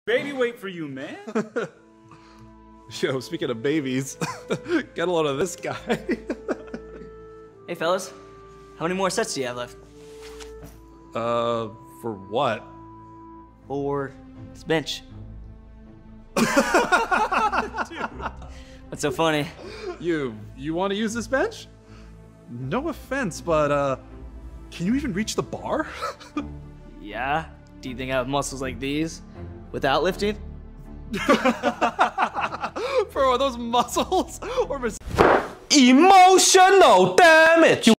baby weight for you, man. Yo, speaking of babies, get a load of this guy. Hey fellas, how many more sets do you have left? For what? For this bench. Dude. What's so funny? You want to use this bench? No offense, but can you even reach the bar? Yeah? Do you think I have muscles like these without lifting? For those muscles or Emotional damage.